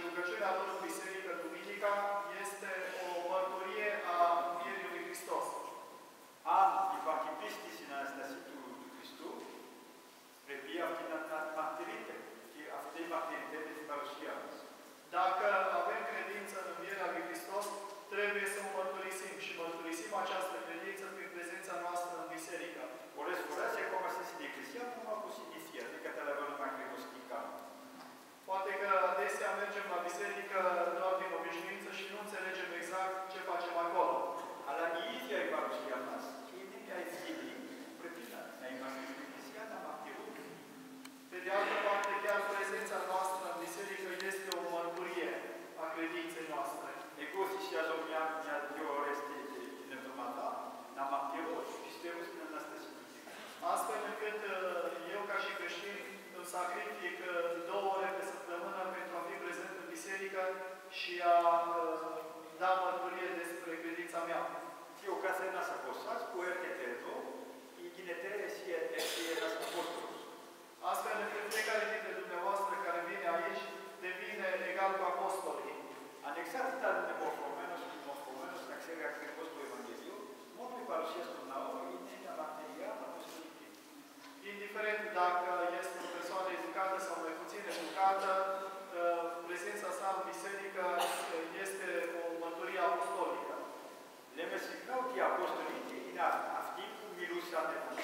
rugăciunea lor în biserică, duminica, este o mărturie a învierii lui Hristos. Evangelisti na Anastasiu Cristu, prepia martirite, că avem martirite de parusia. Dacă avem credință în învierea lui Hristos, trebuie să o mărturisim și mărturisim această credință prin prezența noastră în biserică. O răscurație cum să se decresia, cum a pus iniția, de către la mai gregostica. Poate că adesea mergem la biserică doar din obișnuință și nu înțelegem exact ce facem acolo. Alla iniția e parusia noastră, iniția e fili, prepina, na evanghelia na martirul. Pe de altă parte, chiar prezența noastră în biserică este o mărturie a credinței noastre. E così si asomia io resti nel domanda, na martirul și sperus în Anastasiu. Astfel încât eu, ca și creștin, îmi sacrific 2 ore pe săptămână pentru a fi prezent în biserică și a da mărturie despre credința mea. Fi ocazia noastră posați cu erchetezo, iginetere si nas apostolus. Astfel încât fiecare dintre dumneavoastră care vine aici devine egal cu apostolii. Anexat de morfomenos, na xerea Hristos Evangeliu, modul parusia spuneau, inenia materială, apostolică. Indiferent dacă este o persoană educată sau mai puțin educată, prezența sa în biserică este o mărturie apostolică. Le mesignau che apostolici in aftim cu milusate cu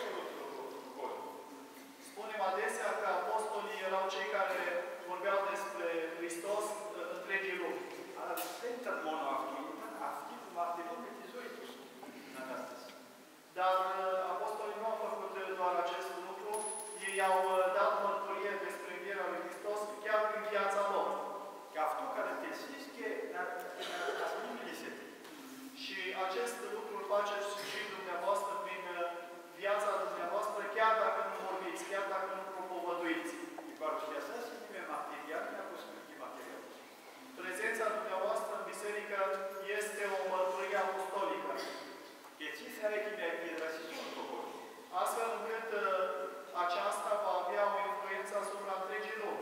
Spunem adesea că apostolii erau cei care vorbeau despre Hristos întregii lumi. Senza mono aftim cu martirul metizoitus. Dar apostolii nu au făcut doar acest lucru, ei au dat mărturie despre învierea lui Hristos chiar prin viața lor. Și acest lucru îl faceți și dumneavoastră prin viața dumneavoastră, chiar dacă nu vorbiți, chiar dacă nu propovăduiți. Prezența dumneavoastră în biserică este o mărturie apostolică. Astfel încât aceasta va avea o influență asupra întregii lumi.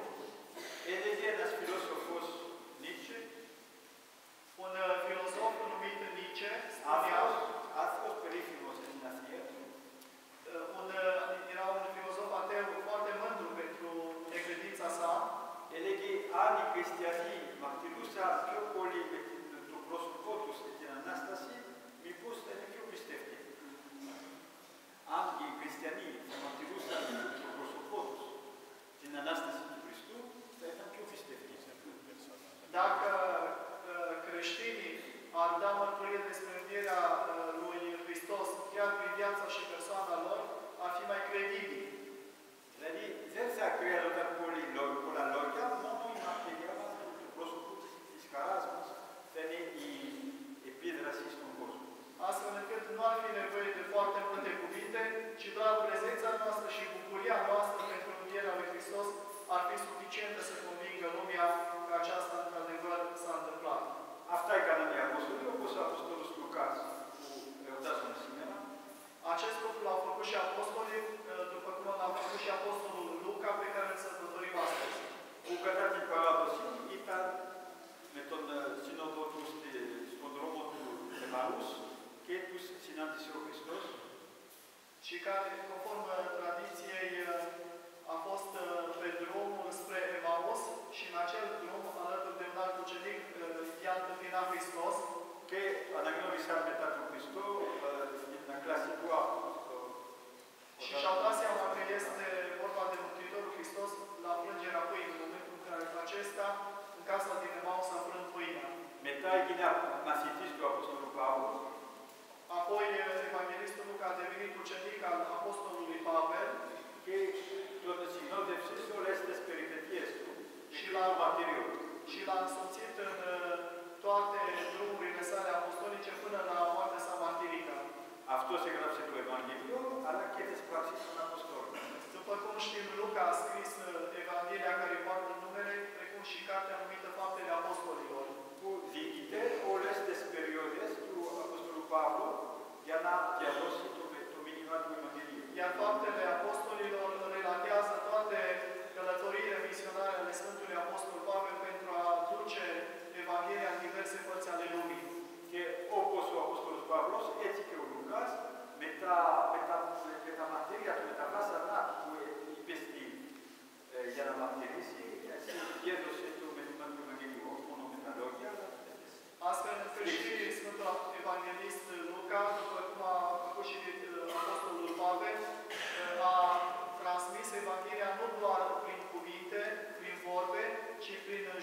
Un filozof numit Nietzsche spunea, era un filozof ateu foarte mândru pentru necredința sa. Ani cristianii, martirusa, ciocoli, pentru prosupotus, din Anastasie, mi pus de nechiu pistefte. Ani cristianii, martirusa, pentru prosupotus, din Anastasie de Cristu, de nechiu pistefte. Dacă creștinii ar da mărturie despre învierea lui Hristos, chiar prin viața și persoana lor, ar fi mai credibili. Deci, versa creată de cu la logia, modul imaterial, prosupotus, iscarasmus, teni epidrasis concursul. Astfel încât nu ar fi nevoie de foarte multe cuvinte, ci doar prezența noastră și bucuria noastră pentru învierea lui Hristos ar fi suficientă să convingă lumea că aceasta într-adevăr s-a întâmplat. Asta e canonii apostolului, au pus apostolul Lucaț cu Eudasul Simena. Acest lucru l-au făcut și apostolii, după cum l-au făcut și apostolul Luca, pe care îl sărbătorim astăzi. Cu cătatii paradoxii, itar, meton sinodotus de spondromotul de Marus, Chetus sinantisio Hristos, și care, conform tradiției, a fost pe drumul spre Emaus și în acel drum, alături de un alt ucenic, i-a întâmpinat Hristos. Che anagnoris armetatul Hristos, în clasicul și și-au dat seama că este vorba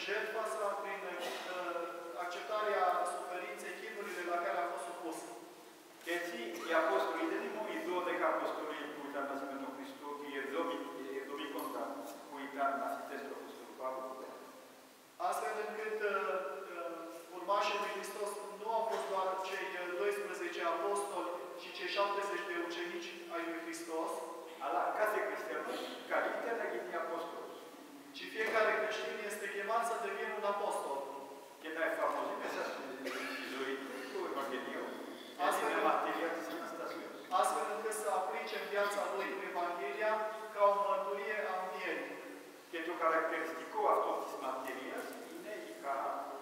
jertfa sa, prin acceptarea suferinței, chinurile la care a fost supus. Deci, gli apostoli dell'Imo, i 12 apostoli in cui hanno nascimento Cristo, che è dovi contato, cui hanno nascimento Apostolul Pavel. Astfel încât urmașii lui Hristos nu au fost doar cei 12 apostoli, ci cei 70 de ucenici ai lui Hristos, Alla casa cristiană, calitatea ghitii apostoli. ci fiecare creștin este chemat să devină un apostol. Che dai famosi messaggi cu Evanghelia, astfel materia de sănătate. Astfel încât să aplice în viața lui Evanghelia ca o mărturie a învierii. Che tu caracteristico a toți materia, ca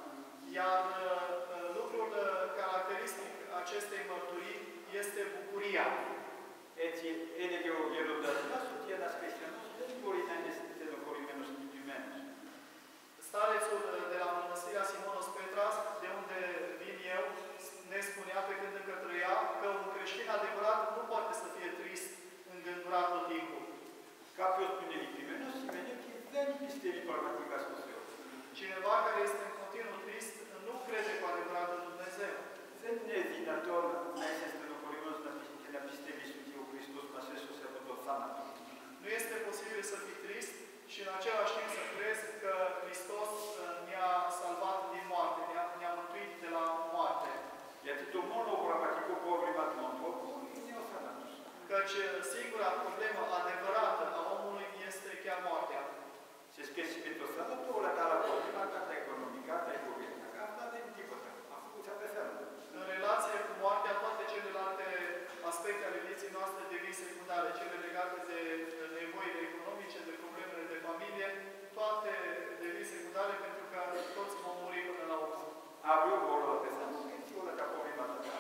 Iar lucrul caracteristic acestei mărturii este bucuria. Eci, ele che ho da sotia da cristianos, deci vorina este locuri menos menos. Starețul de la Mănăstirea Simonos Petras, de unde vin eu, ne spunea pe când încă trăia că un creștin adevărat nu poate să fie trist îngândurat tot timpul. Capul spunerii primenos, și vede că veni misteri pragmatica Sfântul. Cineva care este în continuu trist nu crede cu adevărat în Dumnezeu. Venne dinator, mai este locuri menos la misteri Sfântul Hristos, ma se se tot sanato. Nu este posibil să fii trist și în același timp să crezi că Hristos ne-a salvat din moarte, ne-a mântuit de la moarte. E atât o mono pragmatico problema non ne o sanato. Căci singura problemă adevărată a omului este chiar moartea. Se specie che to sanato la tala problema ta economica, ta economica, asta de tipul ăsta. A făcut să preferă. În relație cu moartea, toate celelalte aspecte ale vieții noastre devin secundare, cele legate de nevoile economice, de problemele de familie, toate devin secundare pentru că toți vom muri până la urmă. Abriu bolul pe să nu știu la ta problema ta.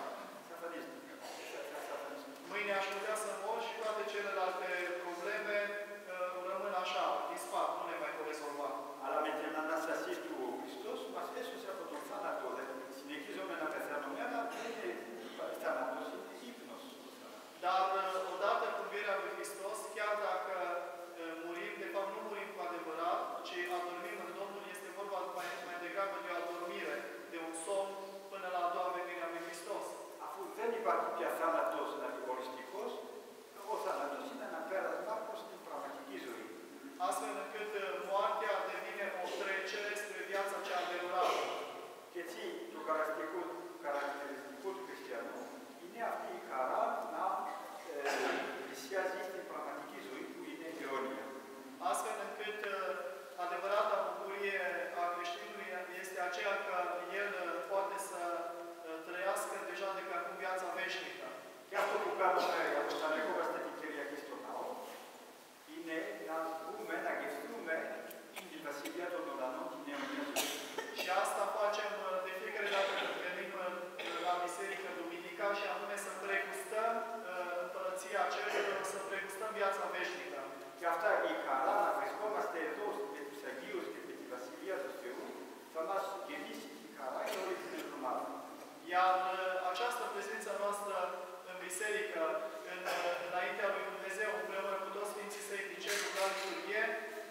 Mâine aș putea să mor și toate celelalte probleme rămân așa, dispar, nu le mai pot rezolva. Alla metterna assistu Hristos, ma spesso si è fatto un sanatore. Si ne chiso me la persona mea, sanato si ipnos. Dar odată cu învierea lui Hristos, chiar dacă murim, de fapt nu murim cu adevărat, ci adormim în Domnul, este vorba mai degrabă de o adormire, de un somn până la a doua venire a lui Hristos. A fost veni participia sanatos la holisticos, o sanatos in una pera Marcos din pragmaticizului. Astfel încât moartea devine o trecere spre viața cea adevărată. Che ci tu caracteristicul cristianul, ine a fi cara na sia zis din pragmaticizului cu ine ironia. Astfel încât adevărata bucurie a creștinului este aceea că el poate să trăiască deja de pe acum viața veșnică. Chiar tot cu cadrul meu, a fost amico questa ticcheria che sto now, ine na lume, na gestume, in Vasilia tot la notte ne un Și asta facem de fiecare dată când venim la biserică duminica și anume să pregustăm împărăția cerurilor, să pregustăm viața veșnică. Che asta e cara, la frescoma ste dos de Sagios che pe Vasilia to steu, famas che visi cara e ori din urmă. Iar această prezență noastră în biserică, înaintea lui Dumnezeu, împreună cu toți Sfinții Săi din cerul la liturghie,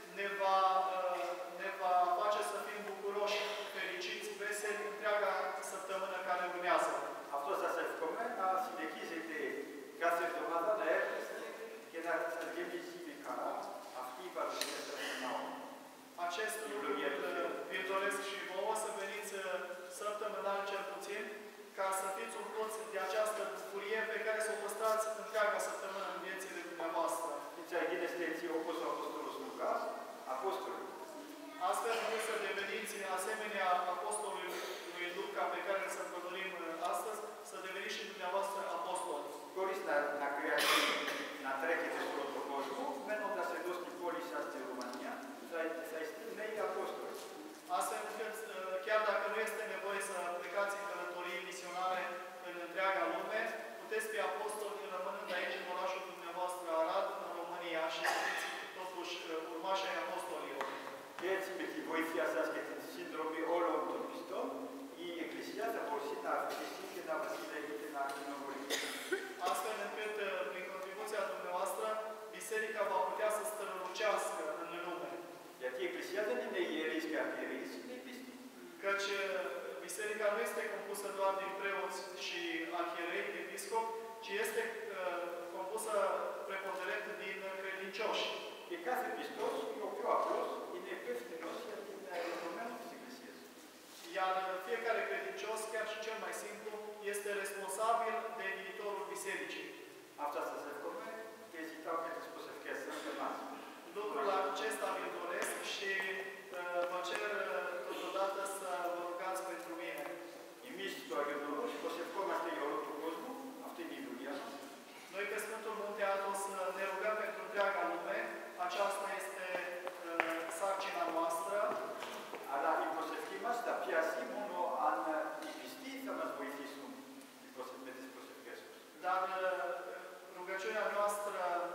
ne va face să fim bucuroși, fericiți, veseli întreaga săptămână care urmează. A fost asta come a si dechize de case domanda de che da să gemi de cara, a fi va să nou. Acest lucru vi doresc și vouă să veniți săptămânal cel puțin, ca să fiți umpluți de această bucurie pe care să o păstrați întreaga săptămână în viețile dumneavoastră. Deci aici este opusul Apostolului Lucas, apostolul. Astfel încât să deveniți asemenea apostolului lui Luca pe care îl sărbătorim astăzi, să deveniți și dumneavoastră apostoli. Coris na creație, na trecere spre proportul, meno da se dos tipoli șase în România, să este mei apostoli. Astfel încât, chiar dacă nu este nevoie să plecați în călătorii misionare în întreaga lume, puteți fi apostoli rămânând aici în orașul dumneavoastră Arad, în România, și să fiți totuși urmași ai apostolilor. Deci, pentru voi fi așa că sindromul olontopistol, e eclesiază bolsita artistică la Vasile na Chinovului. Astfel încât, prin contribuția dumneavoastră, biserica va putea să strălucească în lume. Iar eclesiază din ieris că arhierei și de episcop. Căci biserica nu este compusă doar din preoți și arhierei, episcop, ci este compusă preponderent din credincioși. E κάθε πιστός, ο πιο απλός, είναι υπεύθυνος για την δεδομένη της Εκκλησίας. Iar fiecare credincios, chiar și cel mai simplu, este responsabil de viitorul bisericii. Αυτά σας εύχομαι και ζητάω και τις προσευχές σας για μας. Lucrul acesta vi-l doresc și vă cer totodată să vă rugați pentru mine. Εμείς στο Αγιοδωρούς προσευχόμαστε για όλο τον κόσμο, αυτή είναι η δουλειά μας. Noi pe Sfântul Munte Athos ne rugăm pentru întreaga lume, aceasta este sarcina noastră. Αλλά η προσευχή μας θα πιάσει μόνο αν οι πιστοί θα μας βοηθήσουν με τις προσευχές τους. Dar rugăciunea noastră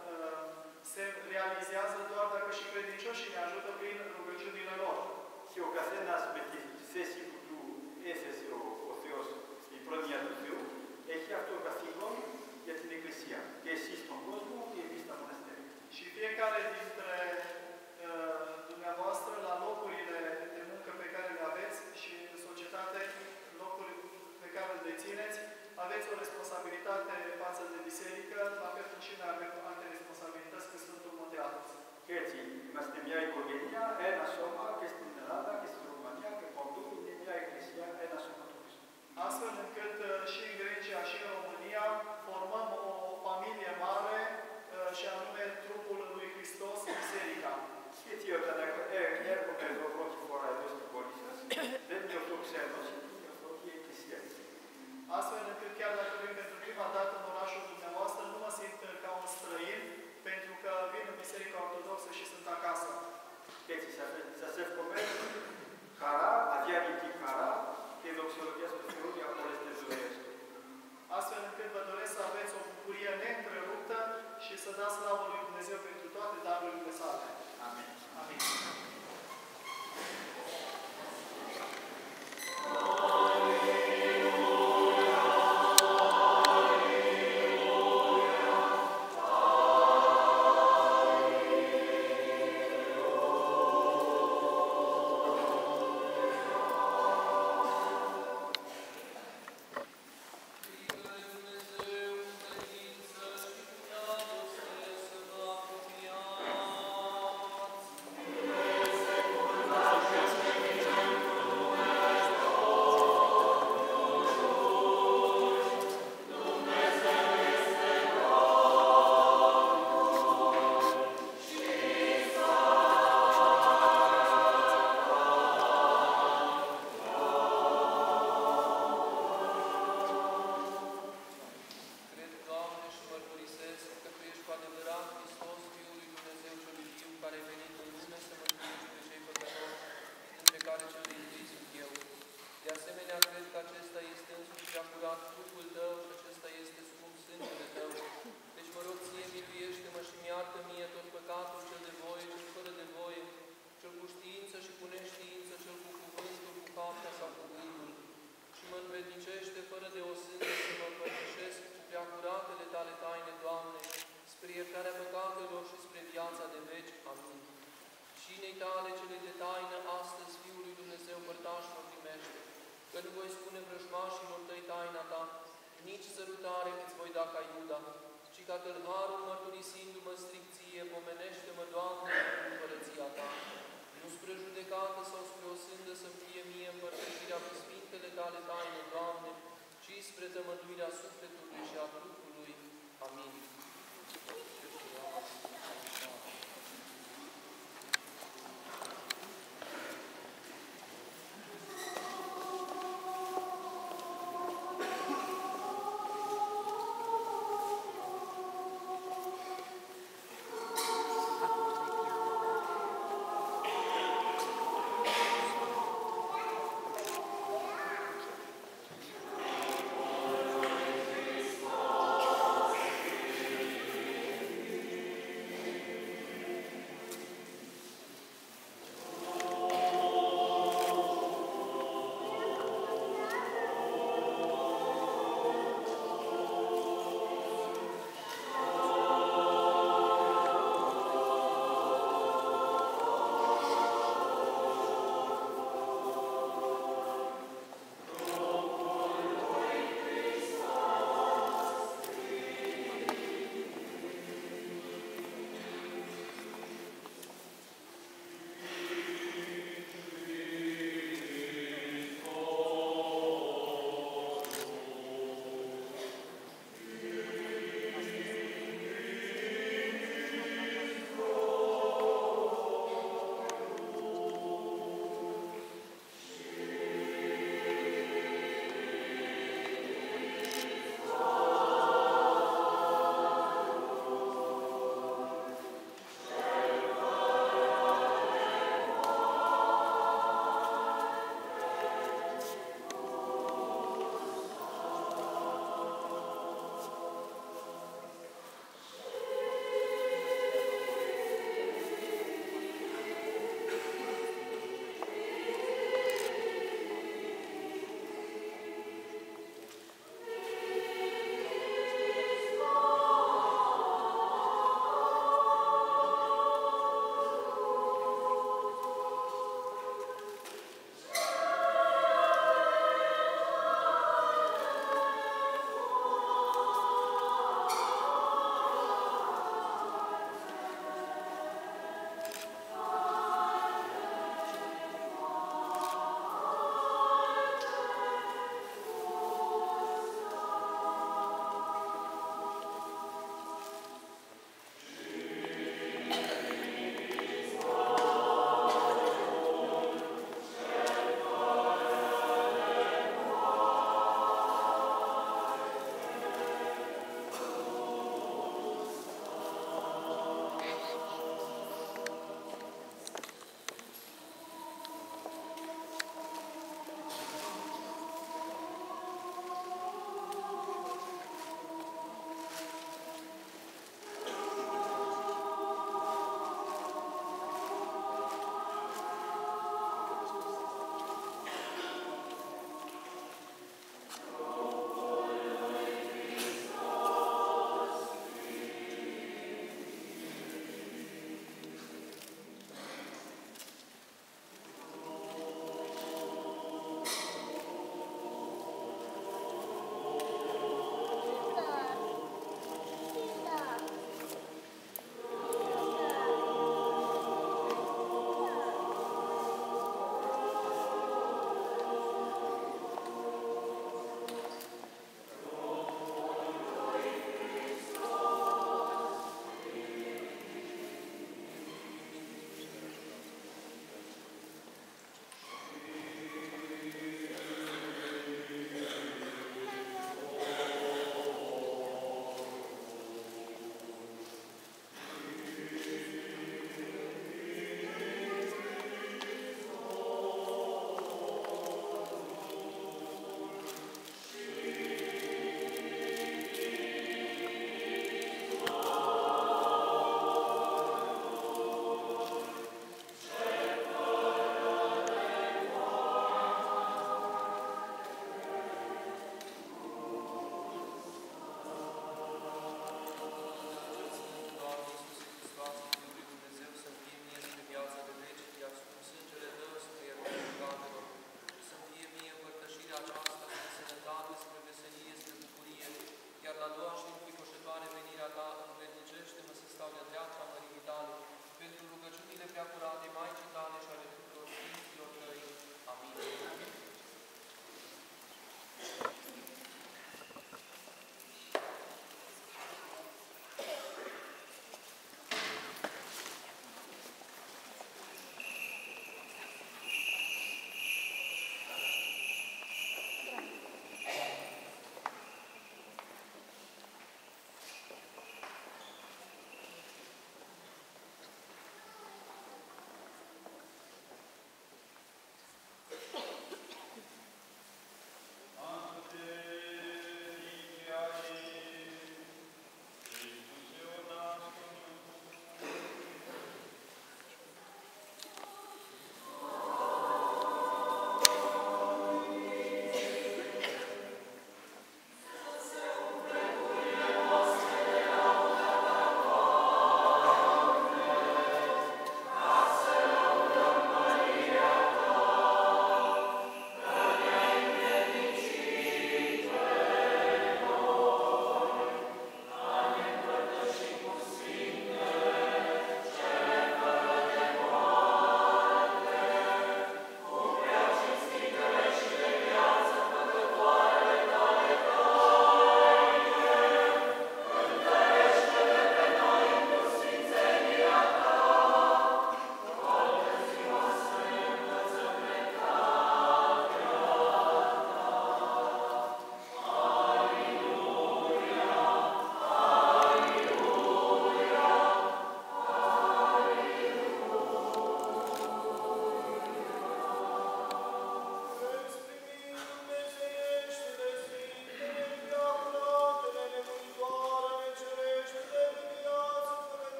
se realizează doar dacă și credincioșii ne ajută prin rugăciunile lor. Και ο καθένας με τη θέση που του έθεσε ο Θεός στην πρόνοια του Θεού έχει αυτό το καθήκον για την Εκκλησία. Και εσείς στον κόσμο και εμείς στα μοναστήρια. Și fiecare dintre dumneavoastră, la locurile de muncă pe care le aveți și în societate, locuri pe care le dețineți, aveți o responsabilitate față de biserică, la fel cum și noi avem alte responsabilități pe Sfântul Munte Athos. Και έτσι είμαστε μια οικογένεια, ένα σώμα και στην Ελλάδα και στην Ρουμανία και παντού είναι μια εκκλησία, ένα σώμα του Χριστού. Astfel încât și în Grecia și în România formăm o familie mare și anume trupul lui Hristos, biserica. Και έτσι όταν έρχομαι εδώ πρώτη φορά εδώ στην πόλη σας, δεν νιώθω ξένος, νιώθω και η εκκλησία. Astfel încât chiar dacă vin pentru prima dată în orașul dumneavoastră, nu mă simt ca un străin, pentru că vin în Biserica Ortodoxă și sunt acasă. Και έτσι σας εύχομαι χαρά, αδιάρρητη χαρά και δοξολογία στο Θεό για όλες τις ζωές του. Astfel încât vă doresc să aveți o bucurie neîntreruptă și să dați slavă lui Dumnezeu pentru toate darurile sale. Amin. Amin.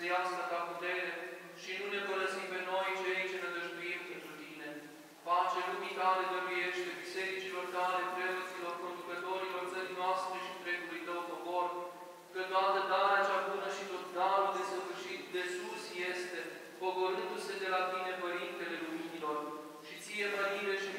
dumnezeiască ta putere și nu ne părăsi pe noi, cei ce nădăjduim pentru Tine. Pace lumii Tale dăruiește, bisericilor Tale, preoților, conducătorilor țării noastre și întregului Tău popor, că toată darea cea bună și tot darul desăvârșit de sus este, pogorându-se de la Tine, Părintele Luminilor, și Ție mărire și